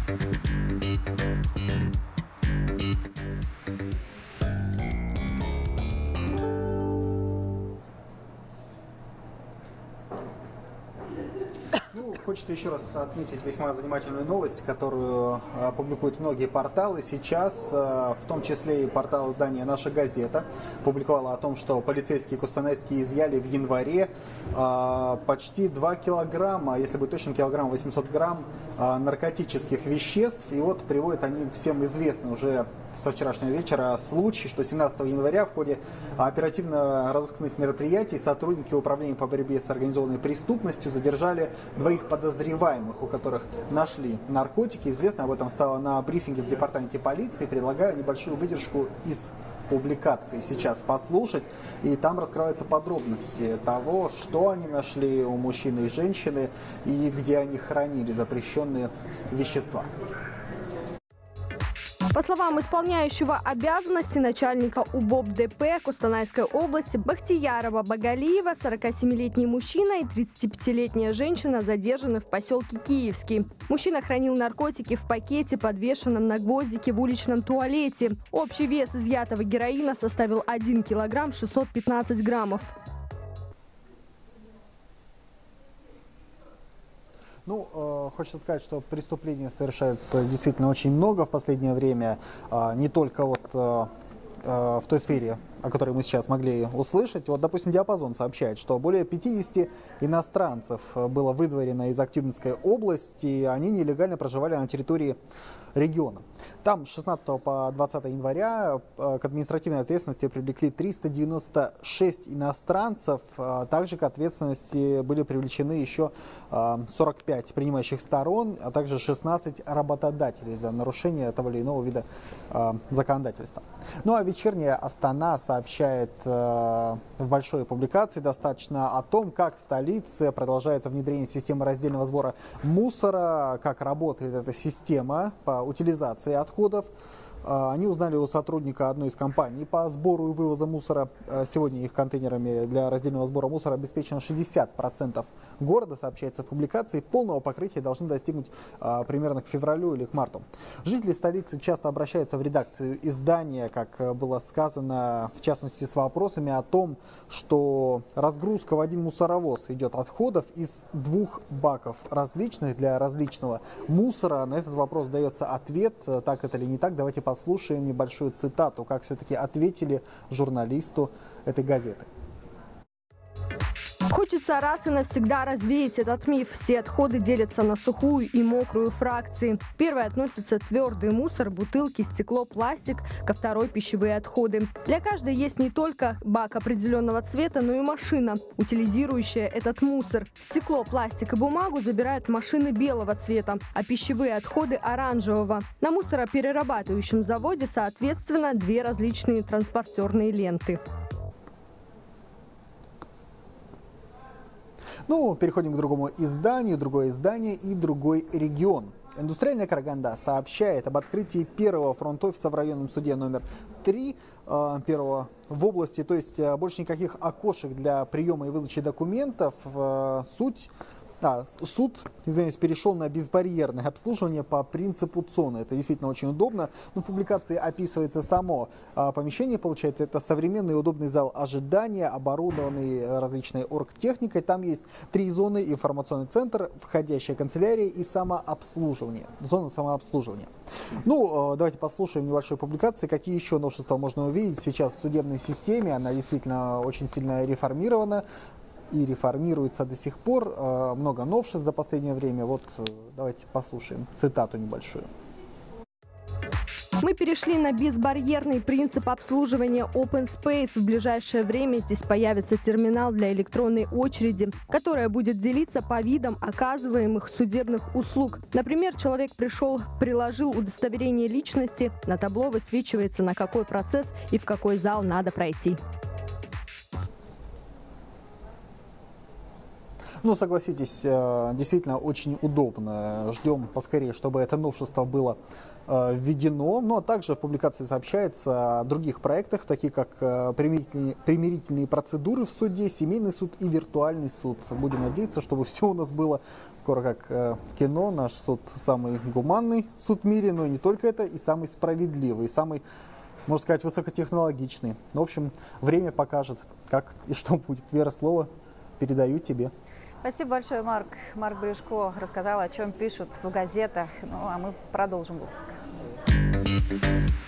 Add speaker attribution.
Speaker 1: Хочется еще раз отметить весьма занимательную новость, которую публикуют многие порталы. Сейчас, в том числе и портал издания «Наша газета», публиковала о том, что полицейские кустанайские изъяли в январе почти 2 килограмма, если быть точным, килограмм 800 грамм наркотических веществ. И вот приводят они всем известный уже со вчерашнего вечера случай, что 17 января в ходе оперативно-розыскных мероприятий сотрудники Управления по борьбе с организованной преступностью задержали 2 подозреваемых, у которых нашли наркотики. Известно об этом стало на брифинге в департаменте полиции. Предлагаю небольшую выдержку из публикации сейчас послушать, и там раскрываются подробности того, что они нашли у мужчины и женщины и где они хранили запрещенные вещества.
Speaker 2: По словам исполняющего обязанности начальника УБОП ДП Кустанайской области Бахтиярова Багалиева, 47-летний мужчина и 35-летняя женщина задержаны в поселке Киевский. Мужчина хранил наркотики в пакете, подвешенном на гвоздике в уличном туалете. Общий вес изъятого героина составил 1 килограмм 615 граммов.
Speaker 1: Хочется сказать, что преступлений совершается действительно очень много в последнее время, не только в той сфере, о которой мы сейчас могли услышать. Вот, допустим, «Диапазон» сообщает, что более 50 иностранцев было выдворено из Актюбинской области, они нелегально проживали на территории региона. Там с 16 по 20 января к административной ответственности привлекли 396 иностранцев. Также к ответственности были привлечены еще 45 принимающих сторон, а также 16 работодателей за нарушение того или иного вида законодательства. Ну а вечерняя Астана сообщает в большой публикации достаточно о том, как в столице продолжается внедрение системы раздельного сбора мусора, как работает эта система по утилизации отходов. Они узнали у сотрудника одной из компаний по сбору и вывозу мусора. Сегодня их контейнерами для раздельного сбора мусора обеспечено 60% города, сообщается в публикации. Полного покрытия должны достигнуть примерно к февралю или к марту. Жители столицы часто обращаются в редакцию издания, как было сказано, в частности с вопросами о том, что разгрузка в один мусоровоз идет отходов из 2 баков различных для различного мусора. На этот вопрос дается ответ, так это или не так. Давайте послушаем небольшую цитату, как все-таки ответили журналисту этой газеты.
Speaker 2: Хочется раз и навсегда развеять этот миф. Все отходы делятся на сухую и мокрую фракции. Первой относится твердый мусор, бутылки, стекло, пластик, ко второй – пищевые отходы. Для каждой есть не только бак определенного цвета, но и машина, утилизирующая этот мусор. Стекло, пластик и бумагу забирают машины белого цвета, а пищевые отходы – оранжевого. На мусороперерабатывающем заводе, соответственно, 2 различные транспортерные ленты.
Speaker 1: Переходим к другому изданию, другое издание и другой регион. Индустриальная Караганда сообщает об открытии первого фронт-офиса в районном суде номер 3, первого в области, то есть больше никаких окошек для приема и выдачи документов. Суд, перешел на безбарьерное обслуживание по принципу ЦОНа. Это действительно очень удобно. В публикации описывается само помещение. Получается, это современный удобный зал ожидания, оборудованный различной оргтехникой. Там есть 3 зоны: информационный центр, входящая канцелярия и самообслуживание. Зона самообслуживания. Давайте послушаем небольшой публикации, какие еще новшества можно увидеть сейчас в судебной системе. Она действительно очень сильно реформирована и реформируется до сих пор. Много новшеств за последнее время. Давайте послушаем цитату небольшую.
Speaker 2: Мы перешли на безбарьерный принцип обслуживания Open Space. В ближайшее время здесь появится терминал для электронной очереди, которая будет делиться по видам оказываемых судебных услуг. Например, человек пришел, приложил удостоверение личности, на табло высвечивается, на какой процесс и в какой зал надо пройти.
Speaker 1: Ну, согласитесь, действительно очень удобно. Ждем поскорее, чтобы это новшество было введено. Ну, а также в публикации сообщается о других проектах, такие как примирительные процедуры в суде, семейный суд и виртуальный суд. Будем надеяться, чтобы все у нас было скоро как в кино. Наш суд самый гуманный суд в мире, но и не только это, и самый справедливый, и самый, можно сказать, высокотехнологичный. В общем, время покажет, как и что будет. Вера, слово передаю тебе.
Speaker 3: Спасибо большое, Марк. Марк Брюшко рассказал, о чем пишут в газетах. Ну, а мы продолжим выпуск.